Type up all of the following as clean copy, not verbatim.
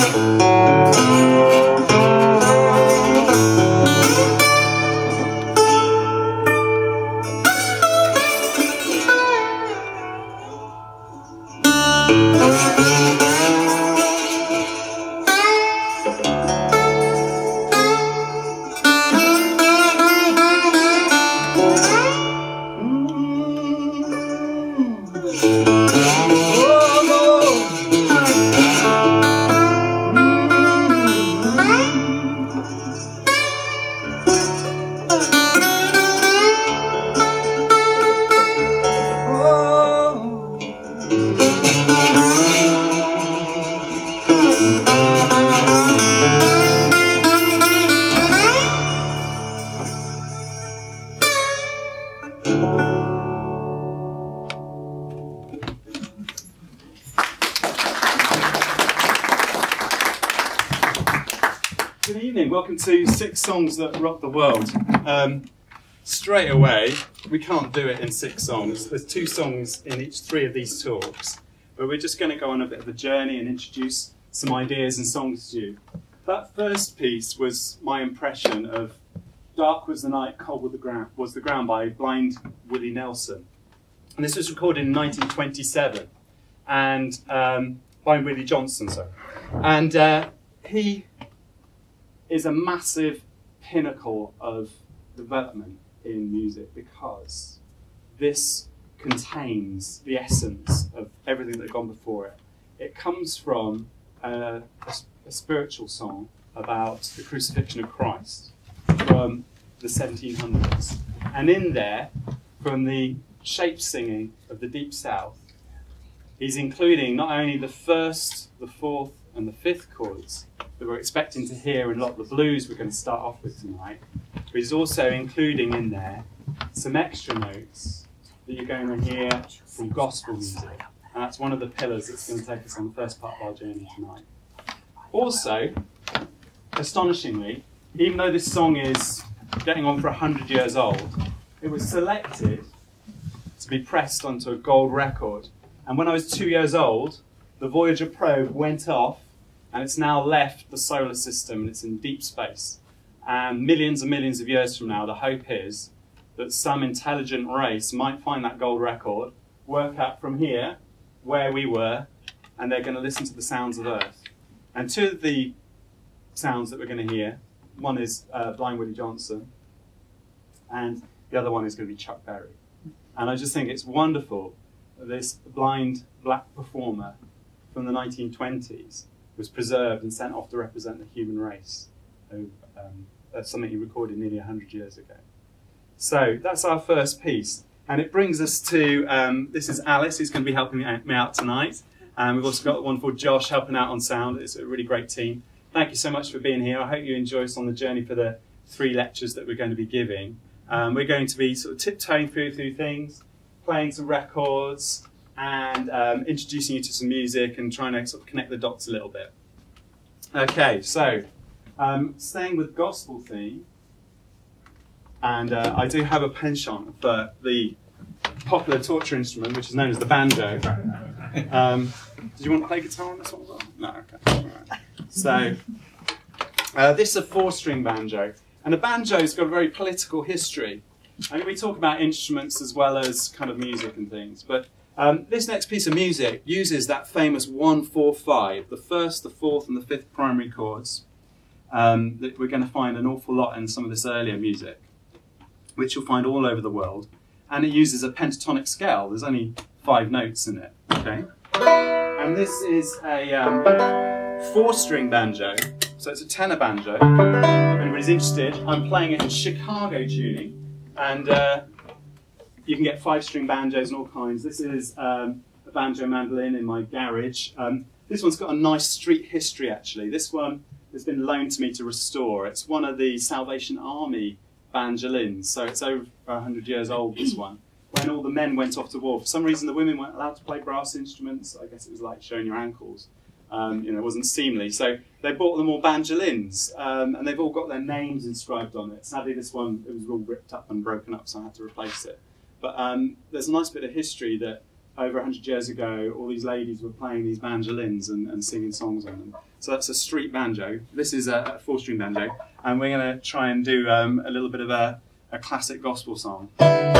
Good evening, welcome to 6 Songs That Rock the World. Straight away, we can't do it in 6 songs. There's 2 songs in each 3 of these talks, but we're just going to go on a bit of a journey and introduce some ideas and songs to you. That first piece was my impression of Dark Was the Night, Cold Was the Ground by Blind Willie Nelson. And this was recorded in 1927, and Blind Willie Johnson, sorry. And he is a massive pinnacle of development in music because this contains the essence of everything that had gone before it. It comes from a spiritual song about the crucifixion of Christ from the 1700s. And in there, from the shape singing of the Deep South, he's including not only the 1st, the 4th, and the 5th chords that we're expecting to hear in a lot of the blues we're going to start off with tonight, but he's also including in there some extra notes that you're going to hear from gospel music. And that's one of the pillars that's going to take us on the first part of our journey tonight. Also, astonishingly, even though this song is getting on for 100 years old, it was selected to be pressed onto a gold record. And when I was 2 years old, the Voyager probe went off, and it's now left the solar system, and it's in deep space. And millions of years from now, the hope is that some intelligent race might find that gold record, work out from here where we were, and they're going to listen to the sounds of Earth. And 2 of the sounds that we're going to hear, one is Blind Willie Johnson, and the other one is going to be Chuck Berry. And I just think it's wonderful that this blind black performer from the 1920s was preserved and sent off to represent the human race. That's something he recorded nearly 100 years ago. So that's our first piece. And it brings us to, this is Alice, who's going to be helping me out tonight. We've also got one called Josh helping out on sound. It's a really great team. Thank you so much for being here. I hope you enjoy us on the journey for the 3 lectures that we're going to be giving. We're going to be sort of tiptoeing through things, playing some records, and introducing you to some music and trying to sort of connect the dots a little bit. Okay, so staying with gospel theme, and I do have a penchant for the popular torture instrument, which is known as the banjo. Did you want to play guitar on this one as well? No, okay. All right. So this is a 4-string banjo, and the banjo's got a very political history. And we talk about instruments as well as kind of music and things, but this next piece of music uses that famous 1-4-5, the 1st, the 4th, and the 5th primary chords that we're going to find an awful lot in some of this earlier music, which you'll find all over the world. And it uses a pentatonic scale. There's only 5 notes in it. Okay, and this is a 4-string banjo, so it's a tenor banjo. If anybody's interested, I'm playing it in Chicago tuning, and you can get 5-string banjos and all kinds. This is a banjo mandolin in my garage. This one's got a nice street history, actually. This one has been loaned to me to restore. It's one of the Salvation Army banjolins, so it's over 100 years old, this one. When all the men went off to war, for some reason the women weren't allowed to play brass instruments. I guess it was like showing your ankles. It wasn't seemly. So they bought them all banjolins, and they've all got their names inscribed on it. Sadly, this one, it was all ripped up and broken up, so I had to replace it. But there's a nice bit of history that over 100 years ago, all these ladies were playing these mandolins and singing songs on them. So that's a street banjo. This is a 4-string banjo, and we're going to try and do a little bit of a classic gospel song.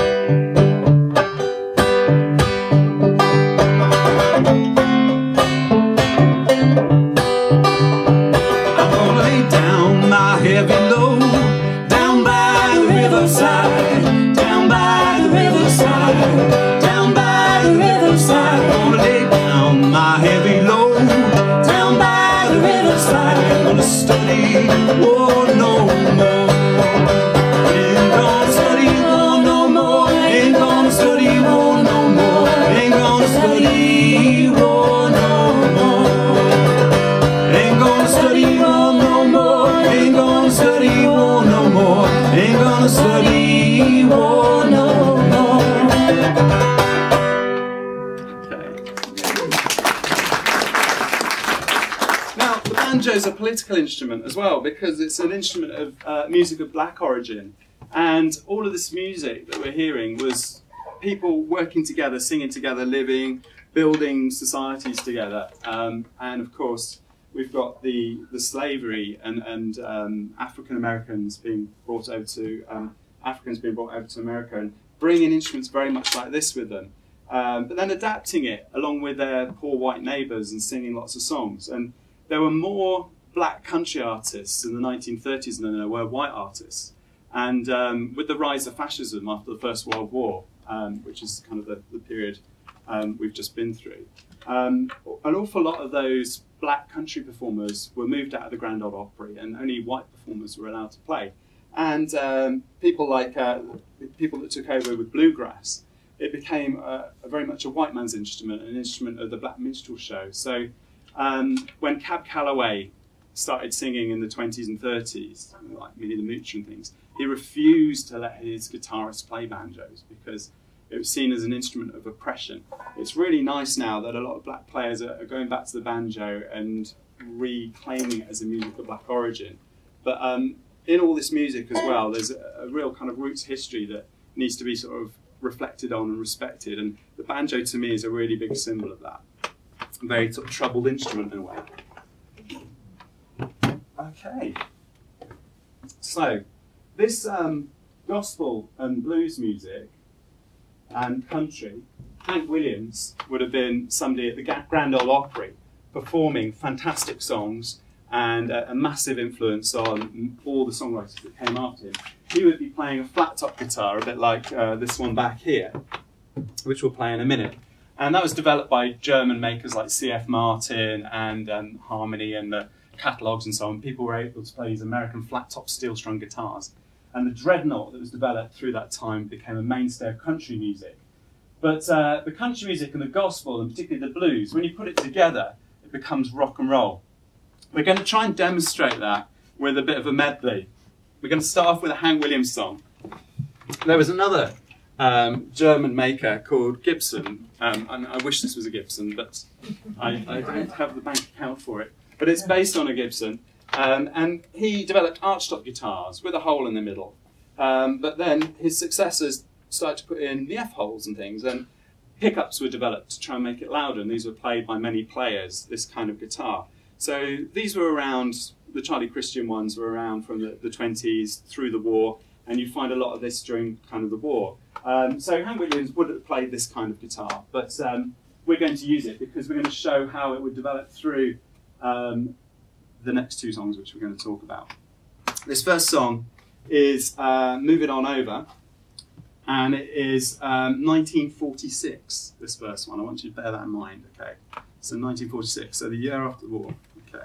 Is a political instrument as well, because it's an instrument of music of black origin, and all of this music that we're hearing was people working together, singing together, living, building societies together, and of course we've got the slavery and African Americans being brought over to America and bringing instruments very much like this with them, but then adapting it along with their poor white neighbours and singing lots of songs. And there were more black country artists in the 1930s than there were white artists. And with the rise of fascism after the First World War, which is kind of the period we've just been through, an awful lot of those black country performers were moved out of the Grand Ole Opry, and only white performers were allowed to play. And people that took over with bluegrass, it became very much a white man's instrument, an instrument of the black minstrel show. So when Cab Calloway started singing in the 20s and 30s, like Minnie the Moocher and things, he refused to let his guitarists play banjos because it was seen as an instrument of oppression. It's really nice now that a lot of black players are going back to the banjo and reclaiming it as a music of black origin. But in all this music as well, there's a real kind of roots history that needs to be sort of reflected on and respected, and the banjo to me is a really big symbol of that. A very sort of troubled instrument in a way. Okay, so this gospel and blues music and country, Hank Williams would have been somebody at the Grand Ole Opry performing fantastic songs and a massive influence on all the songwriters that came after him. He would be playing a flat top guitar, a bit like this one back here, which we'll play in a minute. And that was developed by German makers like C.F. Martin and Harmony and the catalogues and so on. People were able to play these American flat-top steel-strung guitars. And the dreadnought that was developed through that time became a mainstay of country music. But the country music and the gospel, and particularly the blues, when you put it together, it becomes rock and roll. We're going to try and demonstrate that with a bit of a medley. We're going to start off with a Hank Williams song. There was another German maker called Gibson, and I wish this was a Gibson, but I don't have the bank account for it. But it's based on a Gibson, and he developed archtop guitars with a hole in the middle. But then his successors started to put in the F-holes and things, and pickups were developed to try and make it louder, and these were played by many players, this kind of guitar. So these were around, the Charlie Christian ones were around from the 20s through the war, and you find a lot of this during kind of the war. So Hank Williams would have played this kind of guitar, but we're going to use it because we're going to show how it would develop through the next two songs which we're going to talk about. This first song is Move It On Over, and it is 1946, this first one. I want you to bear that in mind, okay? So 1946, so the year after the war, okay.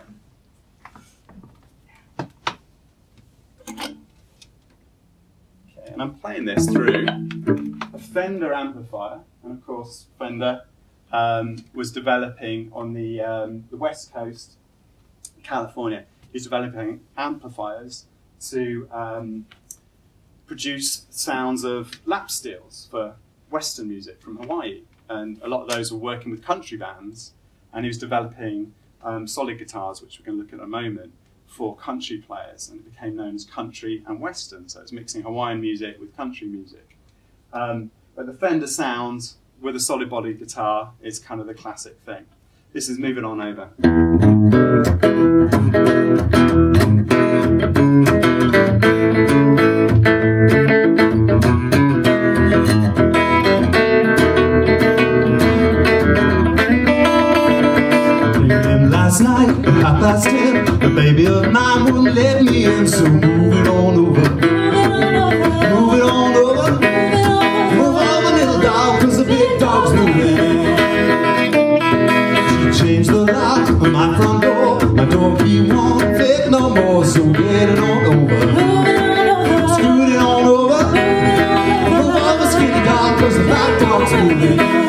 And I'm playing this through a Fender amplifier, and of course Fender was developing on the west coast, California. He's developing amplifiers to produce sounds of lap steels for Western music from Hawaii, and a lot of those were working with country bands, and he was developing solid guitars, which we're going to look at in a moment, for country players, and it became known as country and Western, so it's mixing Hawaiian music with country music. But the Fender sound with a solid body guitar is kind of the classic thing. This is Moving On Over. Last night, at past 10, the baby of mine wouldn't let me in, so move it on over. Move it on over. Move over, little dog, cause the big dog's moving. She changed the lock on my front door. My door key won't fit no more, so get it on over. Scoot it on over. Move over, skinny dog, cause the black dog's moving.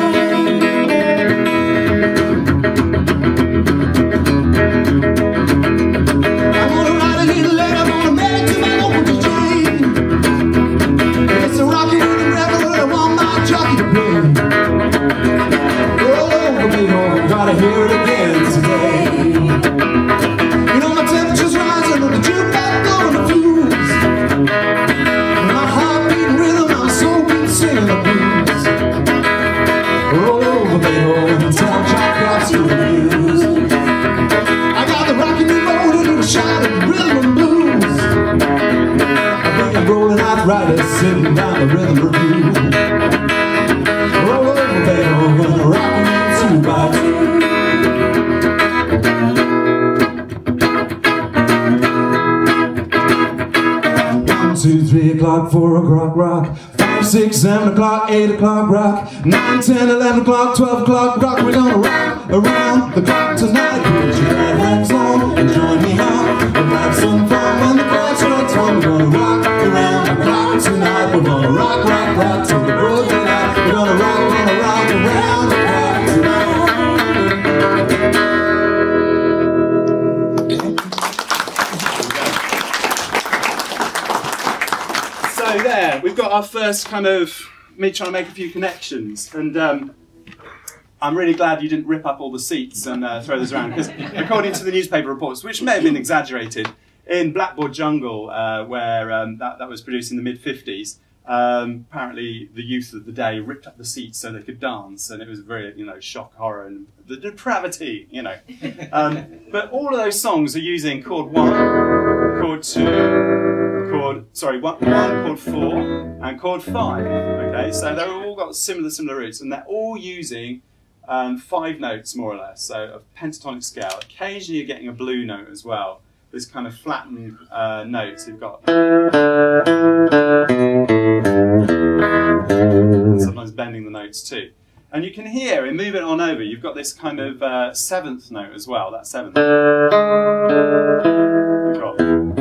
Gotta hear it again today. You know my temperature's rising on the jukebox blowing the fuse. My heart beating rhythm, my soul beating singing the blues. Roll over, Beethoven, tell Tchaikovsky the blues. I got the rocky new road and a shot of rhythm and blues. I think I'm rolling arthritis sitting down the rhythm review. Roll over, Beethoven, rocking in 2 by 2. 2, 3 o'clock, 4 o'clock, rock. 5, 6, 7 o'clock, 8 o'clock, rock. 9, 10, 11 o'clock, 12 o'clock, rock. We're gonna rock around the clock tonight. Put your headlamps on and join me on. We'll have some fun when the clock strikes 1. We're gonna rock around the clock tonight. We're gonna rock, rock, rock till the broad daylight. We're gonna rock around the clock tonight. So there, we've got our first kind of me trying to make a few connections, and I'm really glad you didn't rip up all the seats and throw those around, because according to the newspaper reports, which may have been exaggerated, in Blackboard Jungle, where that was produced in the mid-50s, apparently the youth of the day ripped up the seats so they could dance, and it was very, shock, horror, and the depravity, But all of those songs are using chord 1, chord 2, chord 4, and chord 5. Okay, so they've all got similar roots, and they're all using 5 notes more or less, so a pentatonic scale. Occasionally you're getting a blue note as well. This kind of flattened notes you've got. And sometimes bending the notes too. And you can hear in Move It On Over, you've got this kind of 7th note as well, that 7th. We've got.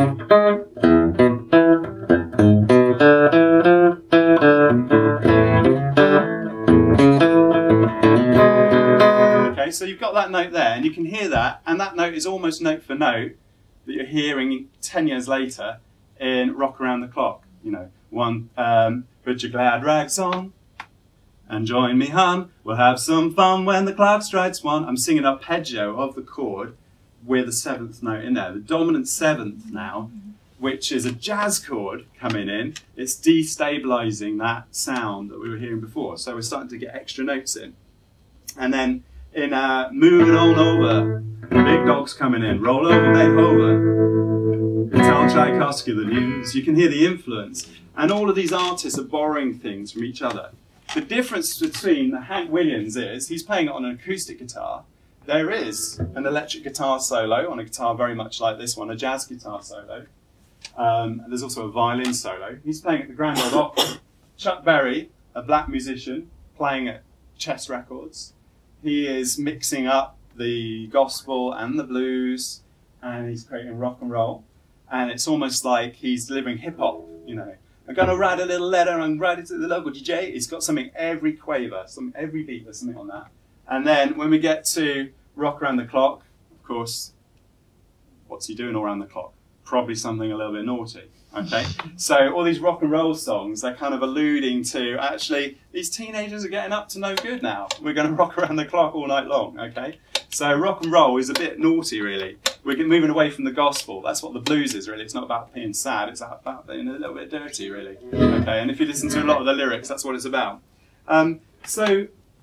Okay, so you've got that note there, and you can hear that, and that note is almost note for note that you're hearing 10 years later in Rock Around the Clock. Put your glad rags on and join me, hon. We'll have some fun when the clock strikes 1. I'm singing arpeggio of the chord with the 7th note in there. The dominant 7th now, which is a jazz chord coming in. It's destabilizing that sound that we were hearing before. So we're starting to get extra notes in. And then in Move It On Over, the big dog's coming in. Roll over, Beethoven. Tell Tchaikovsky the news. You can hear the influence. And all of these artists are borrowing things from each other. The difference between Hank Williams is he's playing it on an acoustic guitar. There is an electric guitar solo on a guitar very much like this one, a jazz guitar solo. There's also a violin solo. He's playing at the Grand Ole Opry. Chuck Berry, a black musician, playing at Chess Records. He is mixing up the gospel and the blues, and he's creating rock and roll. And it's almost like he's delivering hip-hop, I'm going to write a little letter and write it to the local DJ. He's got something every quaver, every beat, there's something on that. And then when we get to Rock Around the Clock, of course, what's he doing all around the clock? Probably something a little bit naughty, okay? So all these rock and roll songs, they're kind of alluding to, actually, these teenagers are getting up to no good now. We're going to rock around the clock all night long, okay? So rock and roll is a bit naughty, really. We're moving away from the gospel. That's what the blues is, really. It's not about being sad. It's about being a little bit dirty, really. Okay, and if you listen to a lot of the lyrics, that's what it's about. So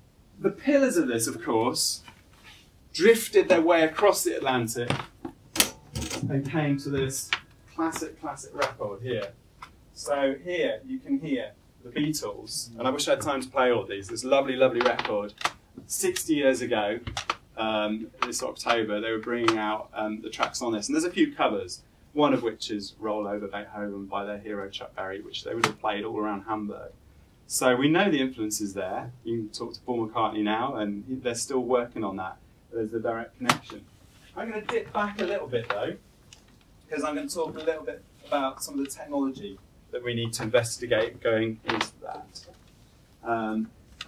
The pillars of this, of course, drifted their way across the Atlantic and came to this classic record here. So here you can hear the Beatles, and I wish I had time to play all of these. This lovely, lovely record. 60 years ago, this October, they were bringing out the tracks on this, and there's a few covers, one of which is Roll Over Beethoven by their hero Chuck Berry, which they would have played all around Hamburg. So we know the influence is there. You can talk to Paul McCartney now, and they're still working on that. There's a direct connection. I'm going to dip back a little bit though, because I'm going to talk a little bit about some of the technology that we need to investigate going into that.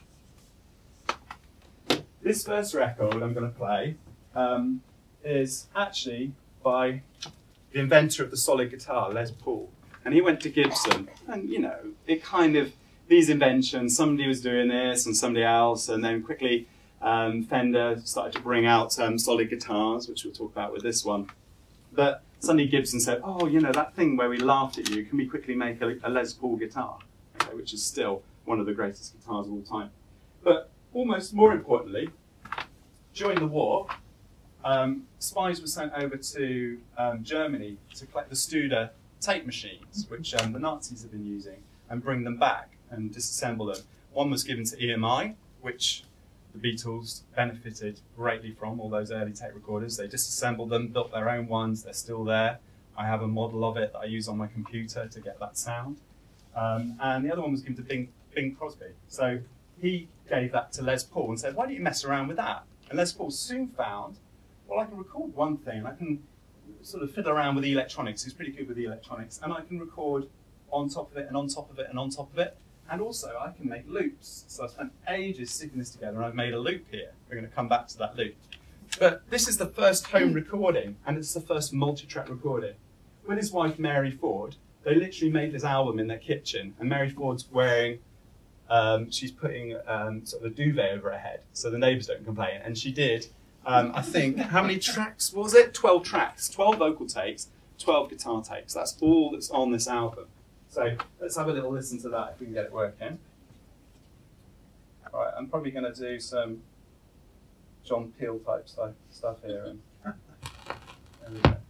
This first record I'm going to play is actually by the inventor of the solid guitar, Les Paul. And he went to Gibson, and you know, it kind of, these inventions, somebody was doing this and somebody else, and then quickly Fender started to bring out solid guitars, which we'll talk about with this one. But suddenly Gibson said, oh, you know, that thing where we laughed at you, can we quickly make a Les Paul guitar? Okay, which is still one of the greatest guitars of all time. But almost more importantly, during the war, spies were sent over to Germany to collect the Strode tape machines, which the Nazis had been using, and bring them back and disassemble them. One was given to EMI, which the Beatles benefited greatly from, all those early tape recorders. They disassembled them, built their own ones, they're still there. I have a model of it that I use on my computer to get that sound. And the other one was given to Bing Crosby. So he gave that to Les Paul and said, why don't you mess around with that? And Les Paul soon found, well, I can record one thing, I can sort of fiddle around with the electronics. He's pretty good with the electronics, and I can record on top of it and on top of it and on top of it. And also I can make loops. So I spent ages sticking this together, and I've made a loop here. We're going to come back to that loop. But this is the first home recording, and it's the first multi-track recording. With his wife Mary Ford, they literally made this album in their kitchen, and Mary Ford's wearing, she's putting sort of a duvet over her head so the neighbours don't complain. And she did, I think, how many tracks was it? 12 tracks, 12 vocal takes, 12 guitar takes. That's all that's on this album. So let's have a little listen to that if we can get it working. All right, I'm probably going to do some John Peel type stuff here. And there we go.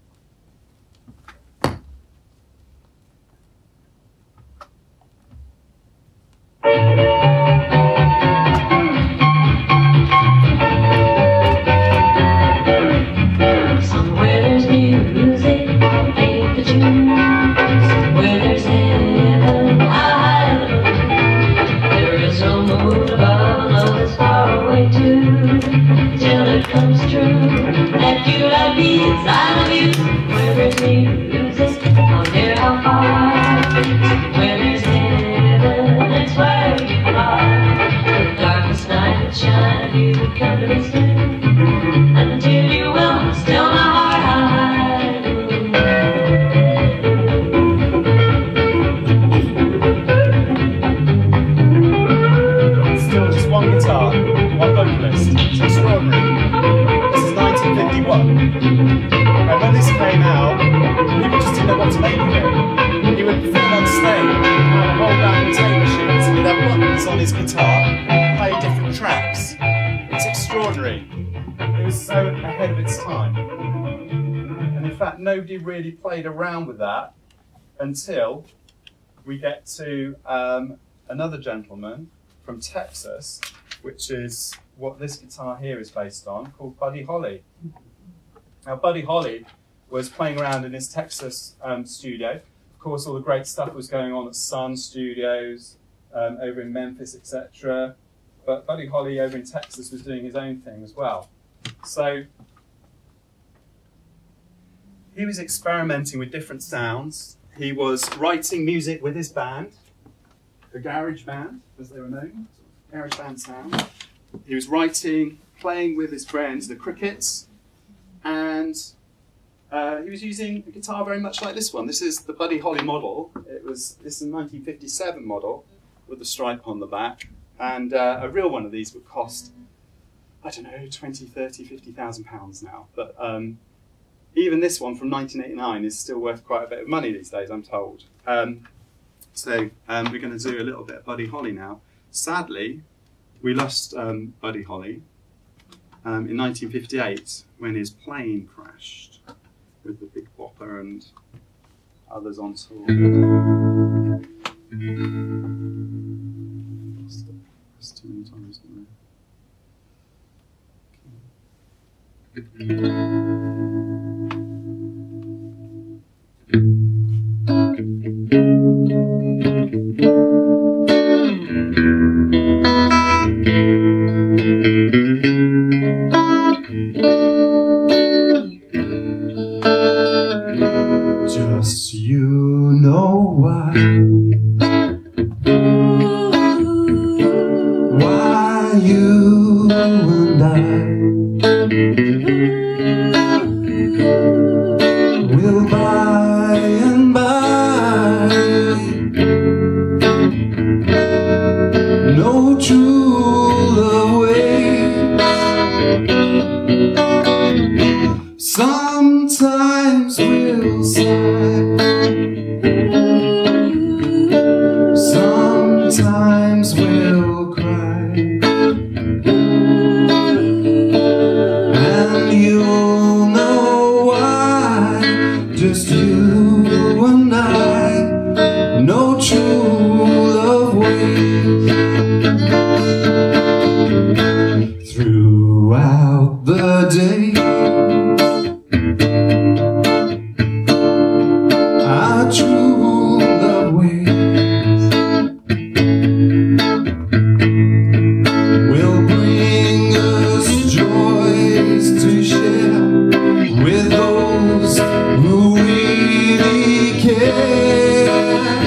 Somewhere there's music, ain't the tunes. Somewhere there's heaven, high. There is no moon above, love is far away too. Till it comes true that you love me inside of you. Where there's music, how near, how far. Where there's heaven, it's where you are. The darkest night would shine, you would come to me soon. Until you will still my heart high. Still just one guitar, one vocalist. It's extraordinary. This is 1951. And when this came out, people just didn't know what to make of it. He would perform on stage, had a whole band of tape machines, and he'd have buttons on his guitar, play different tracks. It's extraordinary. It was so ahead of its time. And in fact, nobody really played around with that until we get to another gentleman from Texas, which is what this guitar here is based on, called Buddy Holly. Now, Buddy Holly was playing around in his Texas studio. Of course, all the great stuff was going on at Sun Studios, over in Memphis, etc. But Buddy Holly over in Texas was doing his own thing as well. So he was experimenting with different sounds. He was writing music with his band, the garage band, as they were known, garage band sound. He was writing, playing with his friends, the Crickets, and he was using a guitar very much like this one. This is the Buddy Holly model. This is a 1957 model with a stripe on the back, and a real one of these would cost, I don't know, 20, 30, 50,000 pounds now. But even this one from 1989 is still worth quite a bit of money these days, I'm told. So we're going to do a little bit of Buddy Holly now. Sadly, we lost Buddy Holly in 1958 when his plane crashed with the Big Bopper and others on tour. Lost too many times, didn't Just you know why you and I will by and by no true love waits. Sometimes we'll sigh, sometimes we'll cry, and you'll know why. Just you and I, no true love waits. Throughout the day our true love waits will bring us joys to share with those who really care.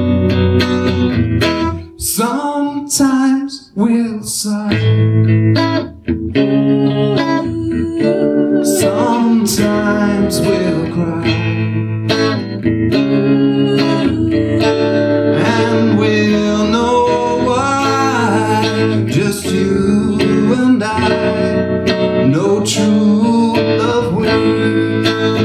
Sometimes we'll sigh, sometimes we'll cry, and we'll know why. Just you and I, no true love waits.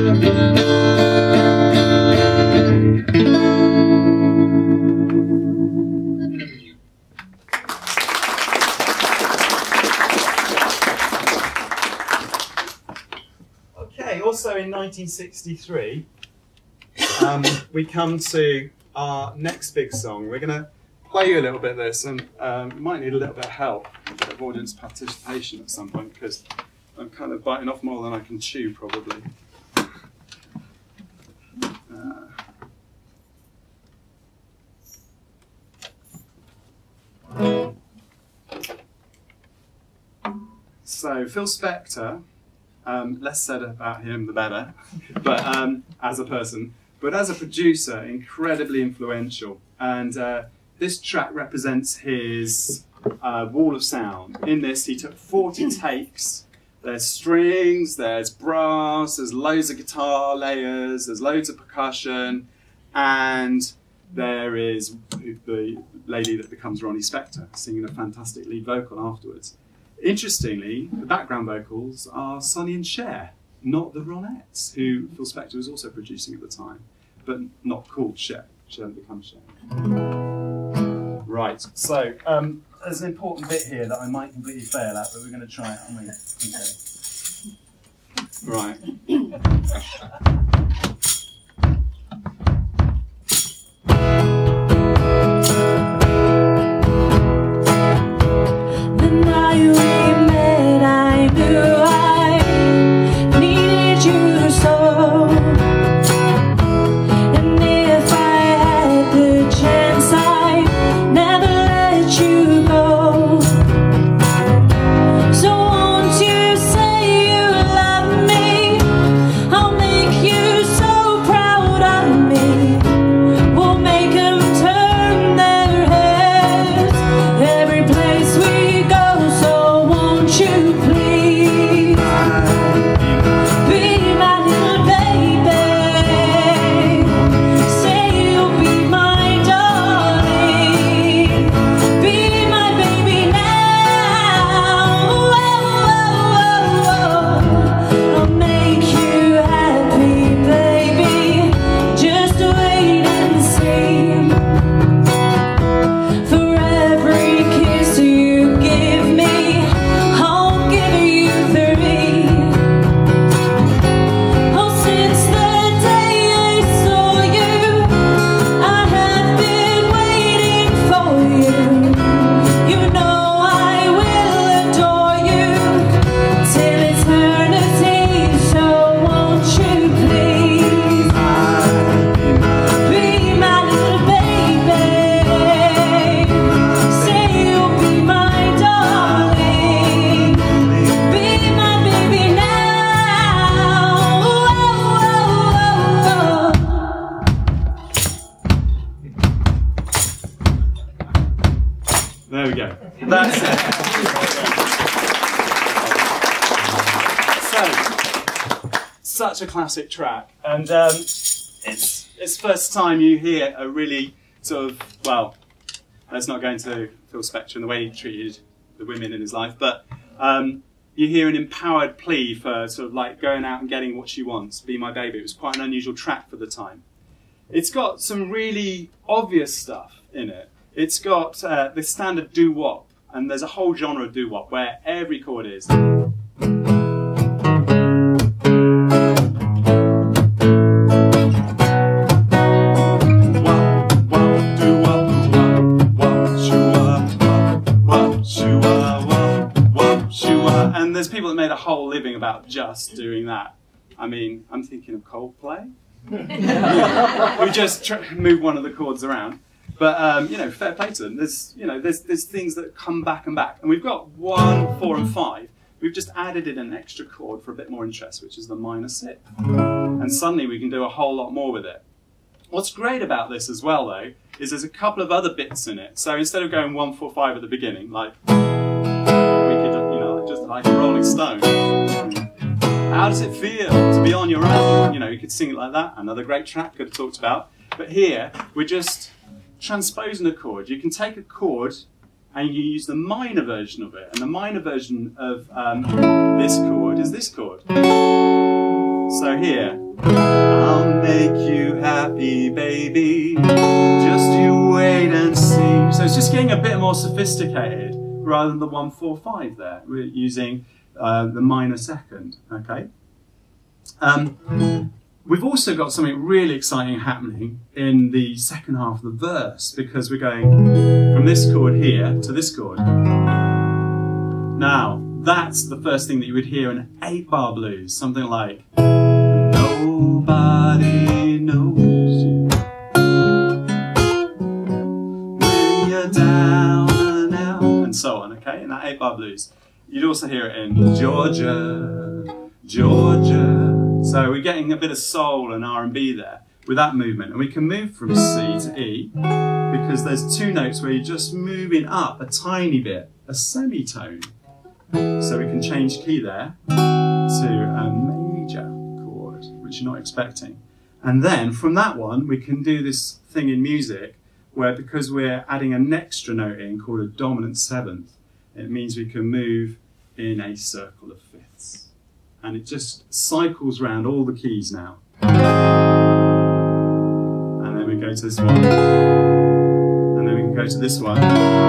Okay, also in 1963, we come to our next big song. We're going to play you a little bit of this, and we might need a little bit of help, a bit of audience participation at some point, because I'm kind of biting off more than I can chew, probably. So, Phil Spector, less said about him the better, but as a person. But as a producer, incredibly influential. And this track represents his wall of sound. In this, he took 40 takes. There's strings, there's brass, there's loads of guitar layers, there's loads of percussion, and there is the lady that becomes Ronnie Spector singing a fantastic lead vocal afterwards. Interestingly, the background vocals are Sonny and Cher, not the Ronettes, who Phil Spector was also producing at the time, but not called Cher. She hadn't become Cher. Right, so there's an important bit here that I might completely fail at, but we're going to try it, aren't we? Okay. Right. So won't you say you love me? I'll make you That's it. So, such a classic track, and it's first time you hear a really sort of, well, let's not go into Phil Spector and the way he treated the women in his life, but you hear an empowered plea for sort of like going out and getting what she wants, Be My Baby. It was quite an unusual track for the time. It's got some really obvious stuff in it. It's got the standard doo-wop, and there's a whole genre of doo-wop where every chord is. And there's people that made a whole living about just doing that. I mean, I'm thinking of Coldplay. We just move one of the chords around. But, you know, fair play to them. There's, you know, there's things that come back and back. And we've got 1, 4 and 5. We've just added in an extra chord for a bit more interest, which is the minor 6. And suddenly we can do a whole lot more with it. What's great about this as well, though, is there's a couple of other bits in it. So instead of going 1, 4, 5 at the beginning, like, we could, you know, just like a Rolling Stone. How does it feel to be on your own? You know, you could sing it like that. Another great track could have talked about. But here, we're just transposing a chord. You can take a chord and you use the minor version of it. And the minor version of this chord is this chord. So here, I'll make you happy, baby. Just you wait and see. So it's just getting a bit more sophisticated rather than the 1, 4, 5 there. We're using the minor second, okay? We've also got something really exciting happening in the second half of the verse, because we're going from this chord here to this chord. Now, that's the first thing that you would hear in an 8-bar blues, something like nobody knows you when you're down and out, and so on, okay, in that 8-bar blues. You'd also hear it in Georgia, Georgia. So we're getting a bit of soul and R&B there with that movement. And we can move from C to E because there's 2 notes where you're just moving up a tiny bit, a semitone. So we can change key there to a major chord, which you're not expecting. And then from that one, we can do this thing in music where, because we're adding an extra note in called a dominant 7th, it means we can move in a circle of 5ths. And it just cycles round all the keys now. And then we go to this one. And then we can go to this one.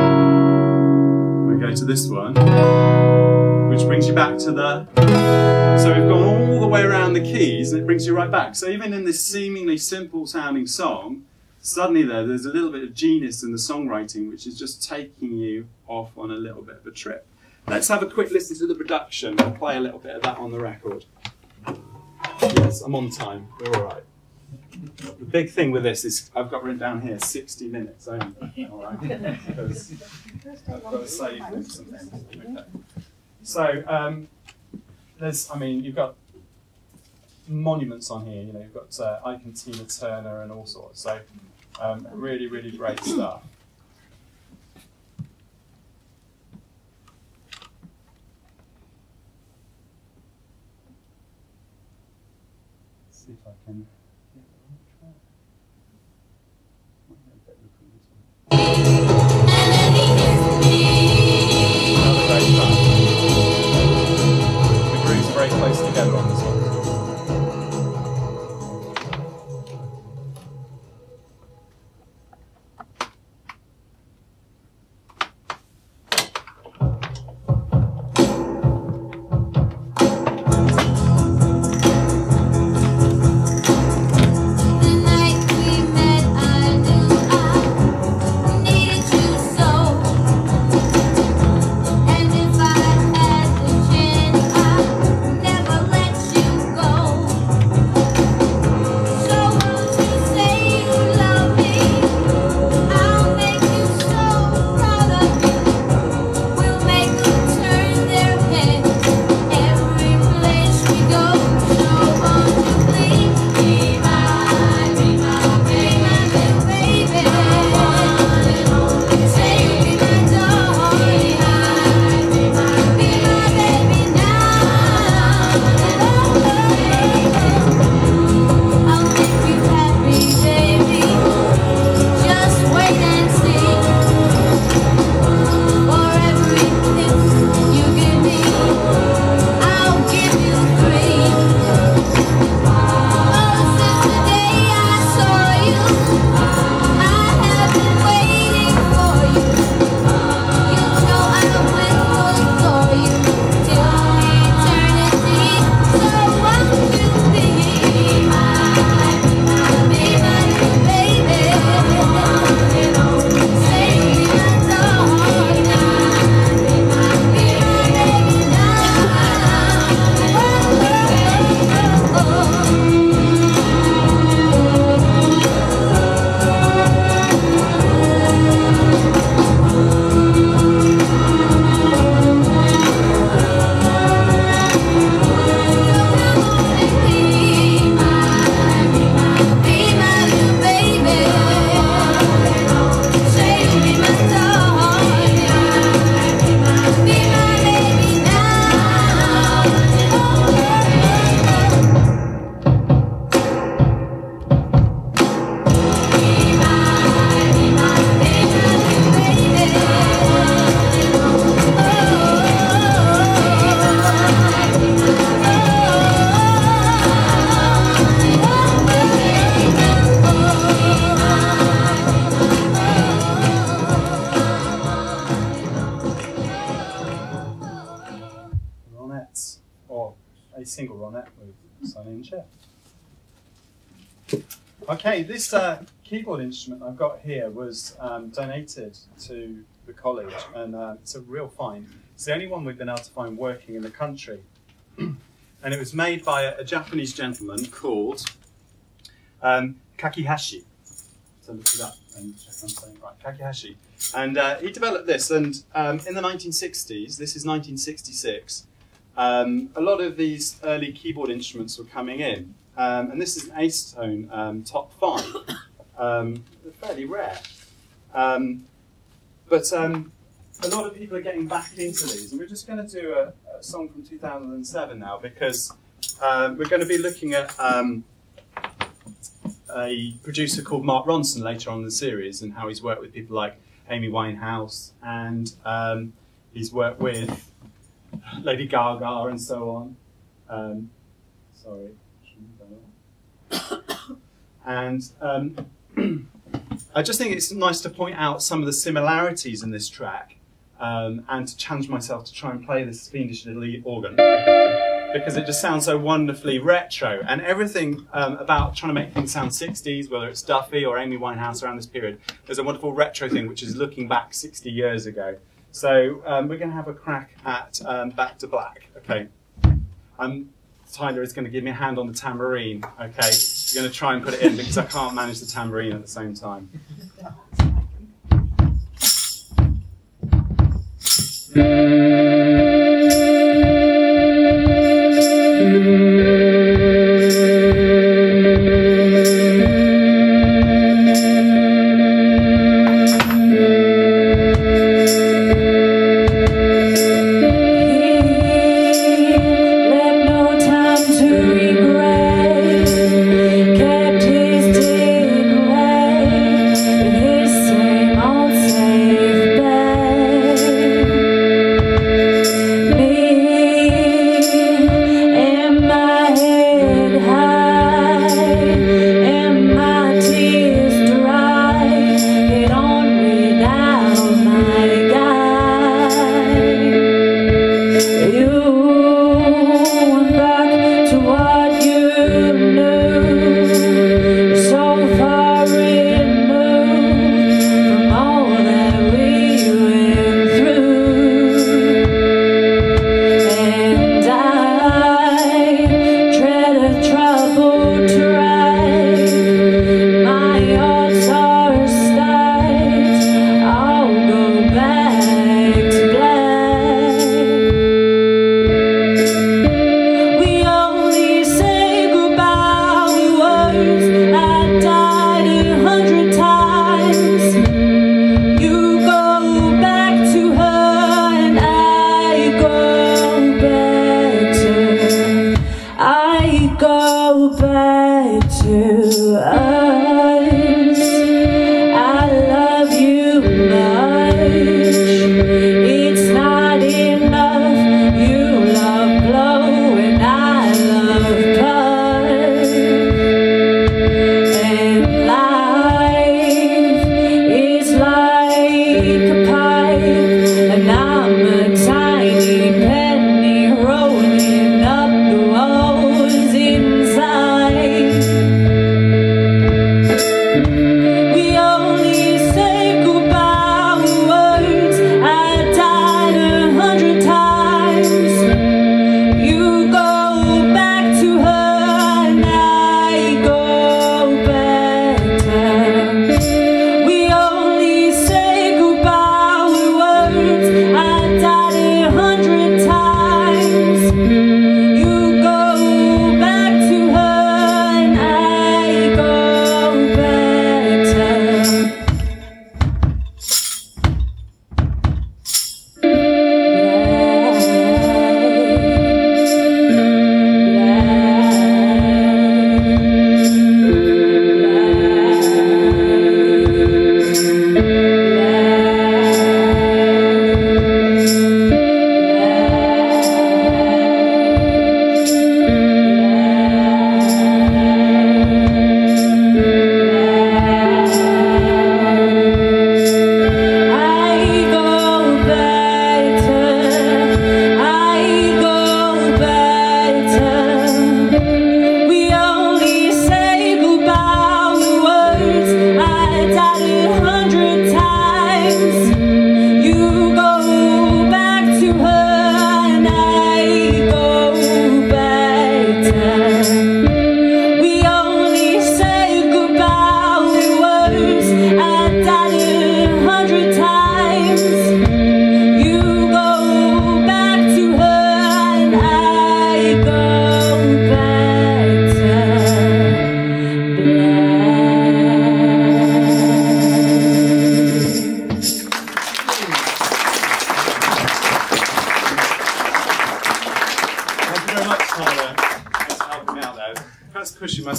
We go to this one. Which brings you back to the... So we've gone all the way around the keys and it brings you right back. So even in this seemingly simple sounding song, suddenly there's a little bit of genius in the songwriting, which is just taking you off on a little bit of a trip. Let's have a quick listen to the production. I'll play a little bit of that on the record. Yes, I'm on time. We're all right. The big thing with this is I've got written down here 60 minutes only. All right, because I've got to save some things. Okay. So there's, I mean, you've got monuments on here. You know, you've got Ike and Tina Turner and all sorts. So really, really great stuff. See if I can get the right track. Another great track. The grooves are very close together on this one. The night Violin chair. Okay, this keyboard instrument I've got here was donated to the college, and it's a real find. It's the only one we've been able to find working in the country. And it was made by a Japanese gentleman called Kakihashi. So look it up and check I'm saying it right. Kakihashi. And he developed this, and in the 1960s, this is 1966, a lot of these early keyboard instruments were coming in. And this is an ace tone top 5. They're fairly rare. But a lot of people are getting back into these, and we're just going to do a song from 2007 now, because we're going to be looking at a producer called Mark Ronson later on in the series, and how he's worked with people like Amy Winehouse, and he's worked with Lady Gaga and so on. Sorry. And I just think it's nice to point out some of the similarities in this track, and to challenge myself to try and play this fiendish little organ, because it just sounds so wonderfully retro, and everything about trying to make things sound 60s, whether it's Duffy or Amy Winehouse around this period, there's a wonderful retro thing which is looking back 60 years ago. So we're going to have a crack at Back to Black. Okay. Tyler is going to give me a hand on the tambourine, okay? We're going to try and put it in because I can't manage the tambourine at the same time.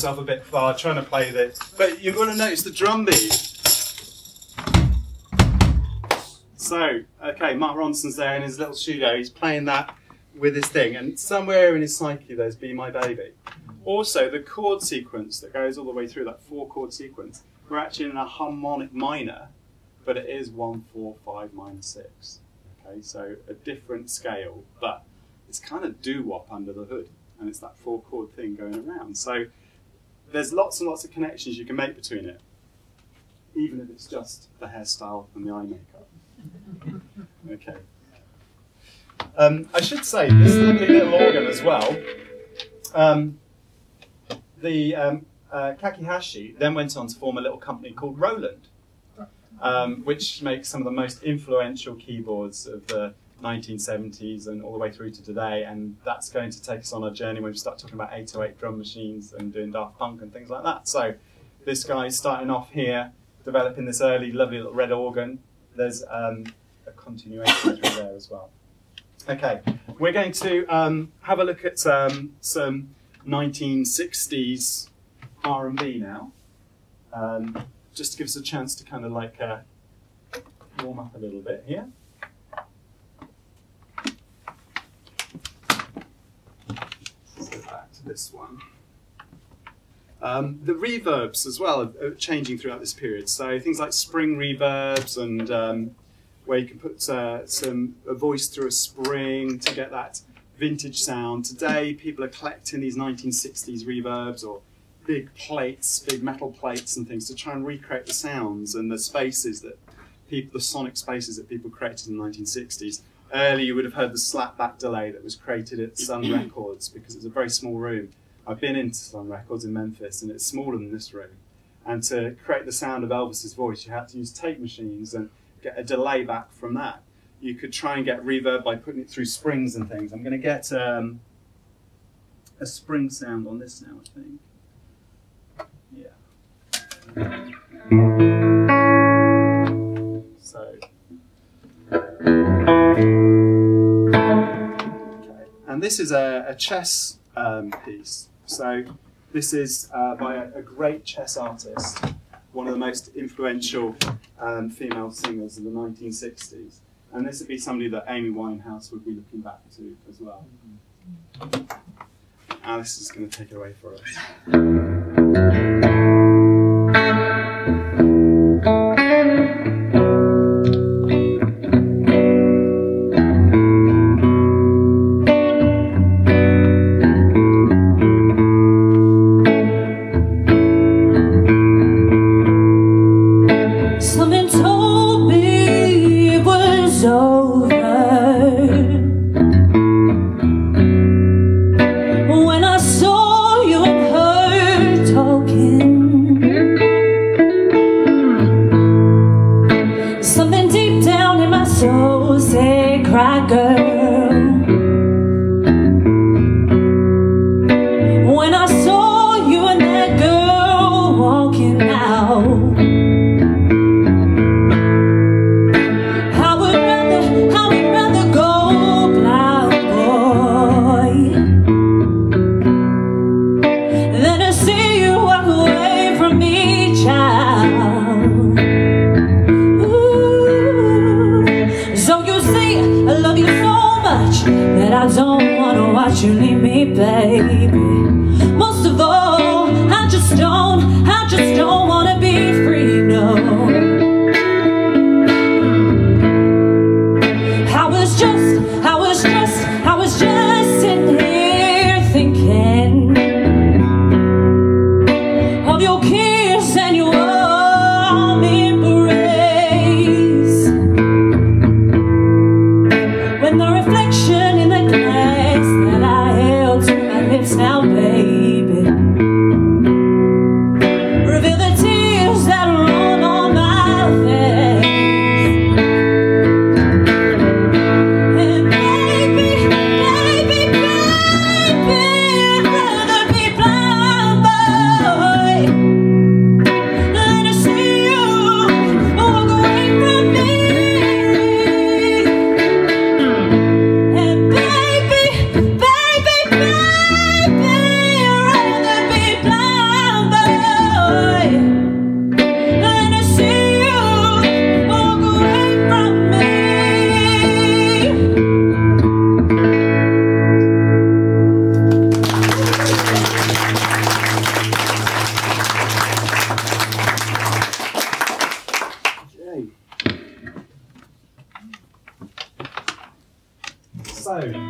yourself a bit far trying to play this. But you're going to notice the drum beat. So, okay, Mark Ronson's there in his little studio. He's playing that with his thing. And somewhere in his psyche there's Be My Baby. Also, the chord sequence that goes all the way through, that 4-chord sequence, we're actually in a harmonic minor, but it is 1, 4, 5, minor 6. Okay, so a different scale, but it's kind of doo-wop under the hood. And it's that 4-chord thing going around. So there's lots and lots of connections you can make between it, even if it's just the hairstyle and the eye makeup. Okay. I should say, this lovely little organ as well, the Kakihashi then went on to form a little company called Roland, which makes some of the most influential keyboards of the 1970s and all the way through to today, and that's going to take us on a journey when we start talking about 808 drum machines and doing Daft Punk and things like that. So this guy's starting off here, developing this early lovely little red organ. There's a continuation through there as well. Okay, we're going to have a look at some 1960s R&B now, just to give us a chance to kind of like warm up a little bit here. Let's go back to this one. The reverbs as well are changing throughout this period. So things like spring reverbs and where you can put a voice through a spring to get that vintage sound. Today, people are collecting these 1960s reverbs or big plates, big metal plates and things to try and recreate the sounds and the spaces that people, the sonic spaces that people created in the 1960s. Earlier, you would have heard the slapback delay that was created at Sun Records because it's a very small room. I've been into Sun Records in Memphis and it's smaller than this room. And to create the sound of Elvis's voice, you had to use tape machines and get a delay back from that. You could try and get reverb by putting it through springs and things. I'm going to get a spring sound on this now, I think. Yeah. So. Okay. And this is a chess piece. So this is by a great chess artist, one of the most influential female singers of the 1960s. And this would be somebody that Amy Winehouse would be looking back to as well. Alice is going to take it away for us.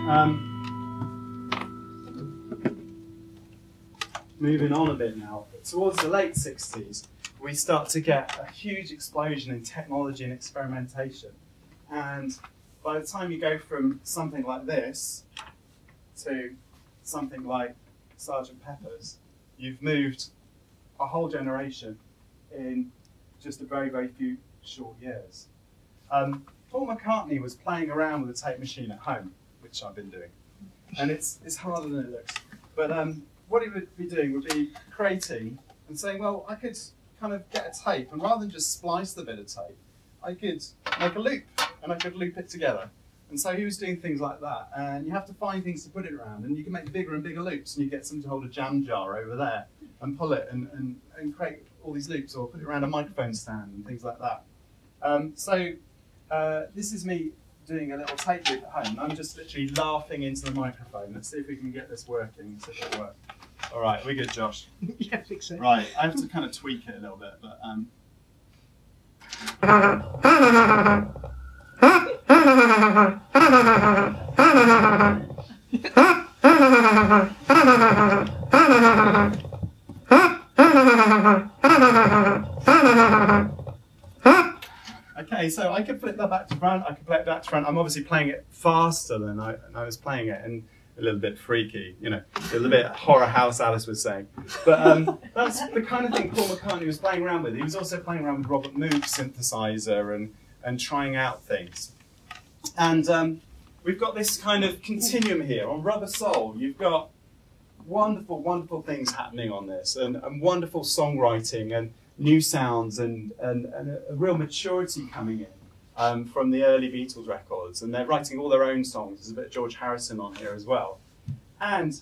Moving on a bit now, towards the late 60s, we start to get a huge explosion in technology and experimentation. And by the time you go from something like this to something like Sgt. Pepper's, you've moved a whole generation in just a very, very few short years. Paul McCartney was playing around with a tape machine at home, which I've been doing. And it's harder than it looks. But what he would be doing would be creating and saying, well, I could kind of get a tape, and rather than just splice the bit of tape, I could make a loop, and I could loop it together. And so he was doing things like that, and you have to find things to put it around, and you can make bigger and bigger loops, and you get someone to hold a jam jar over there and pull it and create all these loops, or put it around a microphone stand and things like that. This is me doing a little tape loop at home. I'm just literally laughing into the microphone. Let's see if we can get this working. See if it'll work. All right, we're good, Josh. Yeah, I think so. Right, I have to kind of tweak it a little bit, but okay, so I could flip that back to front, I could play it back to front. I'm obviously playing it faster than I was playing it, and a little bit freaky, you know, a little bit horror house, Alice was saying. But that's the kind of thing Paul McCartney was playing around with. He was also playing around with Robert Moog's synthesizer and trying out things. And we've got this kind of continuum here. On Rubber Soul, you've got wonderful, wonderful things happening on this, and wonderful songwriting and new sounds and a real maturity coming in. From the early Beatles records, and they're writing all their own songs. There's a bit of George Harrison on here as well. And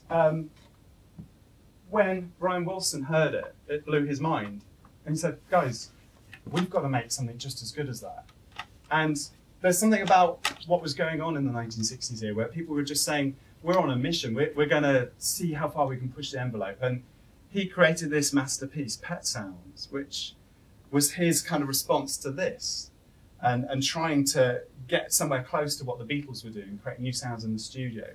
when Brian Wilson heard it, it blew his mind. And he said, guys, we've got to make something just as good as that. And there's something about what was going on in the 1960s here, where people were just saying, we're on a mission, we're going to see how far we can push the envelope. And he created this masterpiece, Pet Sounds, which was his kind of response to this. And trying to get somewhere close to what the Beatles were doing, create new sounds in the studio.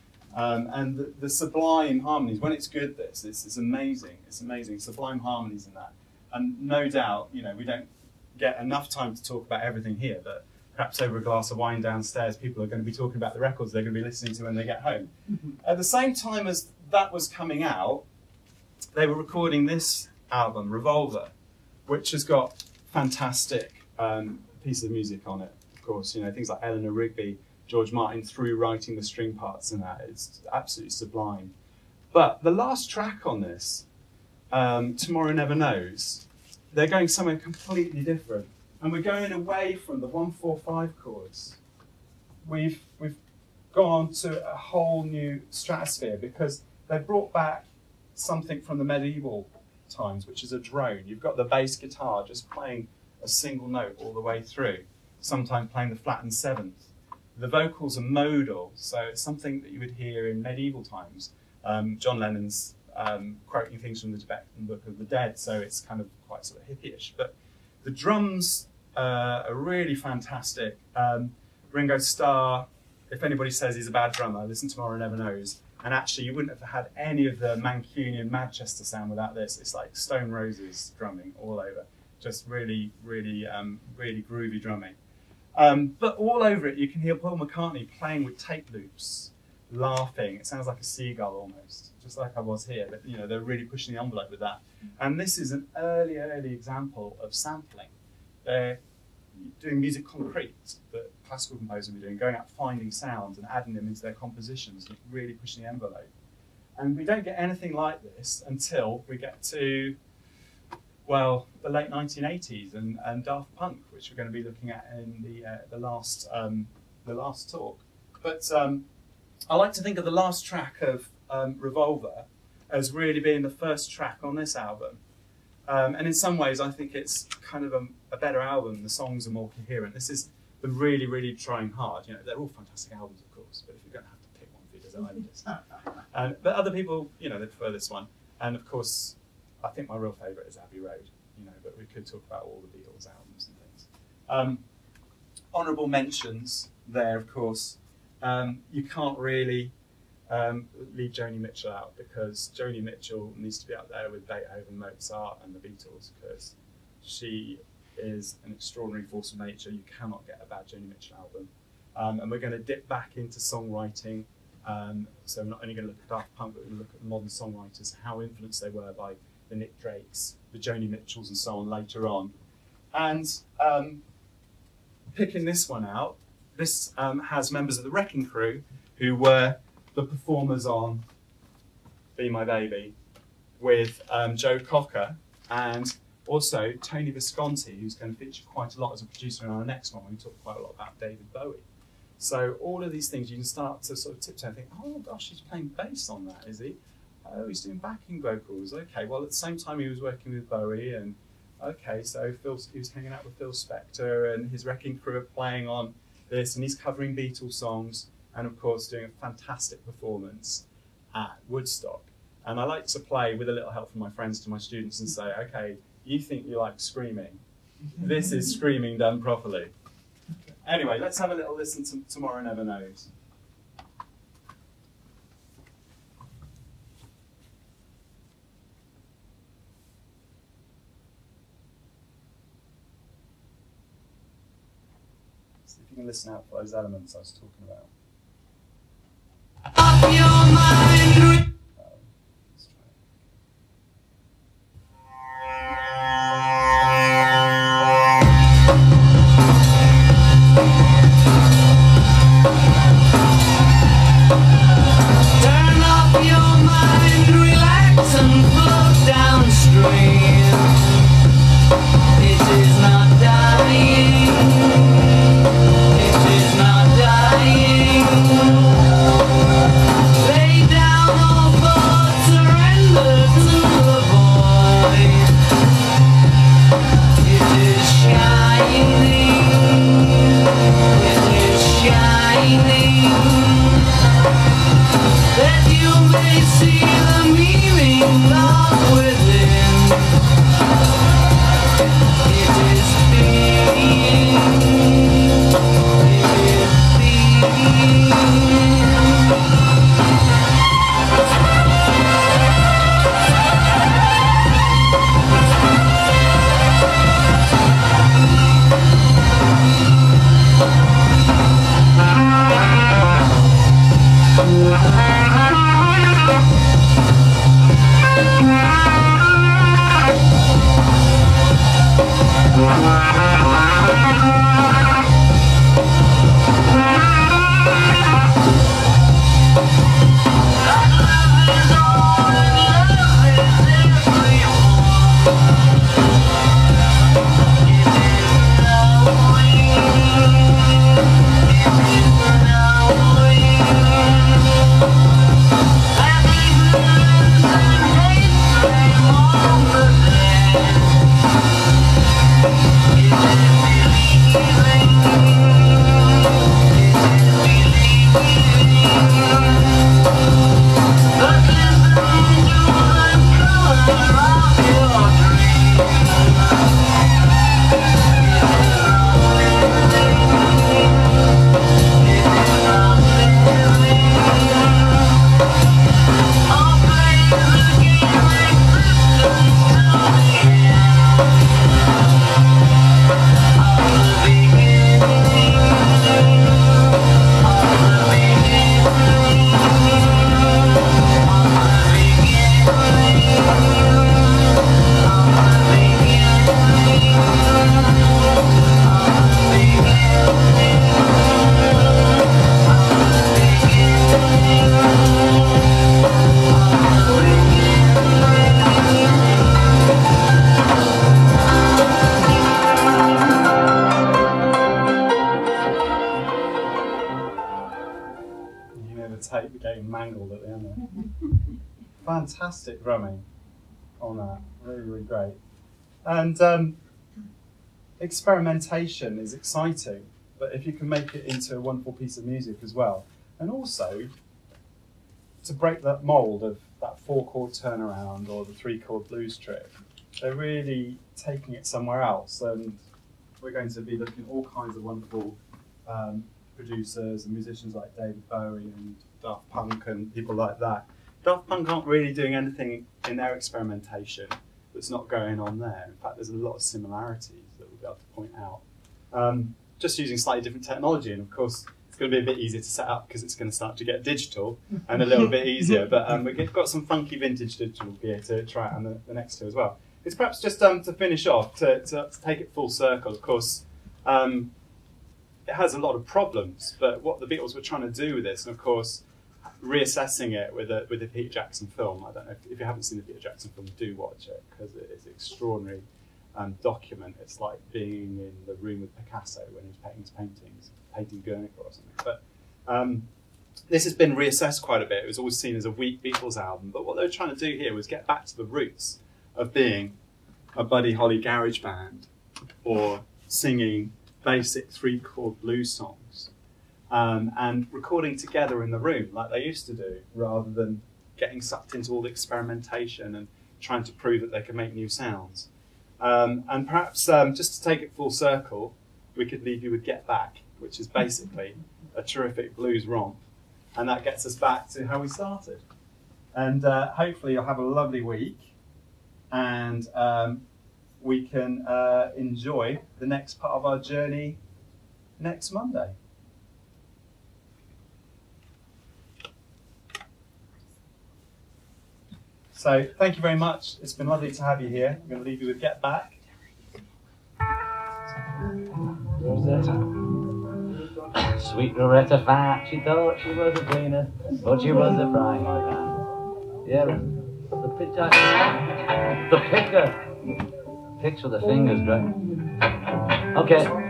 And the sublime harmonies, when it's good, this is amazing. It's amazing, sublime harmonies in that. And no doubt, you know, we don't get enough time to talk about everything here, but perhaps over a glass of wine downstairs, people are going to be talking about the records they're going to be listening to when they get home. At the same time as that was coming out, they were recording this album, Revolver, which has got fantastic piece of music on it, of course, you know, things like Eleanor Rigby, George Martin through writing the string parts and that. It's absolutely sublime. But the last track on this, Tomorrow Never Knows, they're going somewhere completely different. And we're going away from the 1-4-5 chords. We've gone to a whole new stratosphere because they brought back something from the medieval times, which is a drone. You've got the bass guitar just playing a single note all the way through, sometimes playing the flattened seventh. The vocals are modal, so it's something that you would hear in medieval times. John Lennon's quoting things from the Tibetan Book of the Dead, so it's kind of quite sort of hippie-ish. But the drums are really fantastic. Ringo Starr, if anybody says he's a bad drummer, listen to Tomorrow Never Knows. And actually, you wouldn't have had any of the Mancunian Manchester sound without this. It's like Stone Roses drumming all over. Just really, really, really groovy drumming. But all over it, you can hear Paul McCartney playing with tape loops, laughing. It sounds like a seagull almost, just like I was here. But, you know, they're really pushing the envelope with that. And this is an early example of sampling. They're doing music concrete that classical composers are doing, going out finding sounds and adding them into their compositions, and really pushing the envelope. And we don't get anything like this until we get to, well, the late 1980s and Daft Punk, which we're going to be looking at in the last talk. But I like to think of the last track of Revolver as really being the first track on this album. And in some ways, I think it's kind of a better album. The songs are more coherent. This is the really, really trying hard. You know, they're all fantastic albums, of course, but if you're going to have to pick one for your design list. But other people, you know, they prefer this one. And of course, I think my real favourite is Abbey Road, you know, but we could talk about all the Beatles albums and things. Honourable mentions there, of course, you can't really leave Joni Mitchell out, because Joni Mitchell needs to be up there with Beethoven, Mozart and the Beatles, because she is an extraordinary force of nature. You cannot get a bad Joni Mitchell album. And we're going to dip back into songwriting. So we're not only going to look at Daft Punk, but we're going to look at the modern songwriters, how influenced they were by the Nick Drakes, the Joni Mitchells and so on later on. And picking this one out, this has members of the Wrecking Crew who were the performers on Be My Baby with Joe Cocker, and also Tony Visconti, who's going to feature quite a lot as a producer in our next one. We talk quite a lot about David Bowie. So all of these things, you can start to sort of tiptoe and think, oh gosh, he's playing bass on that, is he? Oh, he's doing backing vocals. Okay, well at the same time he was working with Bowie, and okay, so he was hanging out with Phil Spector, and his Wrecking Crew are playing on this, and he's covering Beatles songs, and of course doing a fantastic performance at Woodstock. And I like to play with a little help from my friends to my students and say, okay, you think you like screaming. This is screaming done properly. Anyway, let's have a little listen to Tomorrow Never Knows. See if you can listen out for those elements I was talking about. Tape getting mangled at the end there. Fantastic drumming on that, really, really great. And experimentation is exciting, but if you can make it into a wonderful piece of music as well, and also to break that mould of that 4-chord turnaround or the 3-chord blues trick, they're really taking it somewhere else, and we're going to be looking at all kinds of wonderful producers and musicians like David Bowie and Daft Punk and people like that. Daft Punk aren't really doing anything in their experimentation that's not going on there. In fact, there's a lot of similarities that we'll be able to point out. Just using slightly different technology, and of course it's going to be a bit easier to set up because it's going to start to get digital and a little bit easier, but we've got some funky vintage digital gear to try out on the next two as well. It's perhaps just to finish off, to take it full circle, of course, it has a lot of problems, but what the Beatles were trying to do with this, and of course reassessing it with the Peter Jackson film. I don't know if you haven't seen the Peter Jackson film, do watch it because it is an extraordinary document. It's like being in the room with Picasso when he was painting his paintings, painting Guernica or something. But this has been reassessed quite a bit. It was always seen as a weak Beatles album, but what they were trying to do here was get back to the roots of being a Buddy Holly garage band or singing basic 3-chord blues songs and recording together in the room like they used to do, rather than getting sucked into all the experimentation and trying to prove that they could make new sounds. And perhaps just to take it full circle, we could leave you with Get Back, which is basically a terrific blues romp, and that gets us back to how we started. And hopefully you'll have a lovely week, and we can enjoy the next part of our journey next Monday. So thank you very much. It's been lovely to have you here. I'm going to leave you with Get Back. Rosetta. Sweet Loretta Fat, she thought she was a cleaner, but she was a frying pan. Yeah, the pitcher. The picker. Picks with the fingers, right? Okay.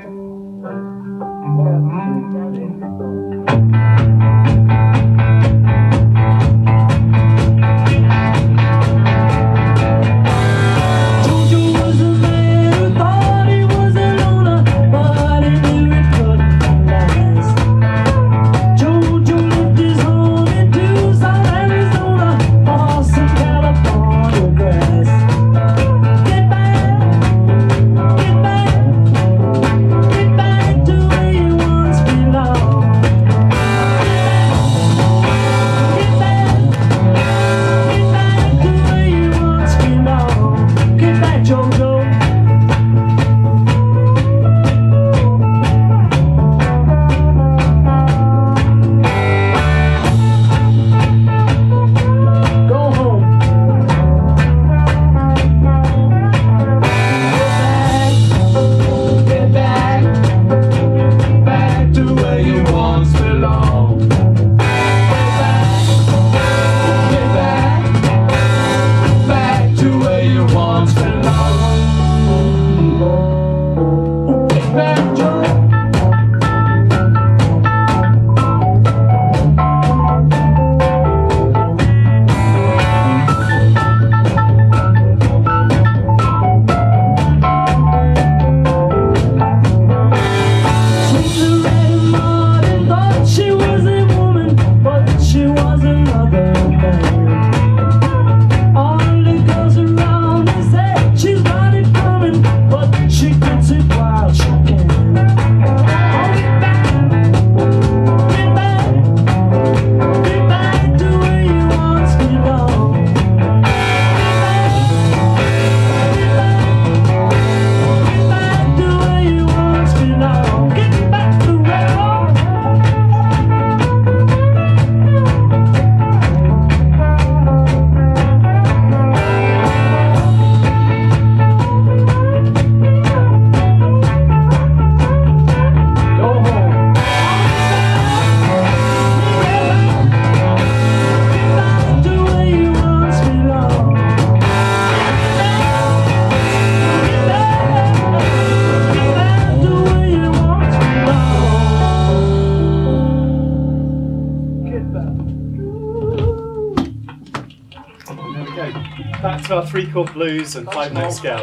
Back to our 3-chord blues and 5-note scale.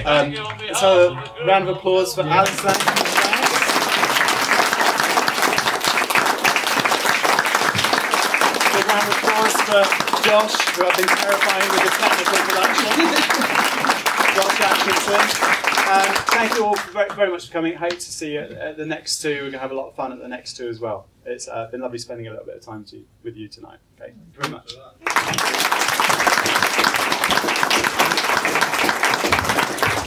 Let's have a round of applause for Alice Laing. Big round of applause for Josh, who I've been terrifying with the technical production. Josh Atkinson. Thank you all very much for coming. Hope to see you at the next two. We're going to have a lot of fun at the next two as well. It's been lovely spending a little bit of time with you tonight. Okay, thank you very much.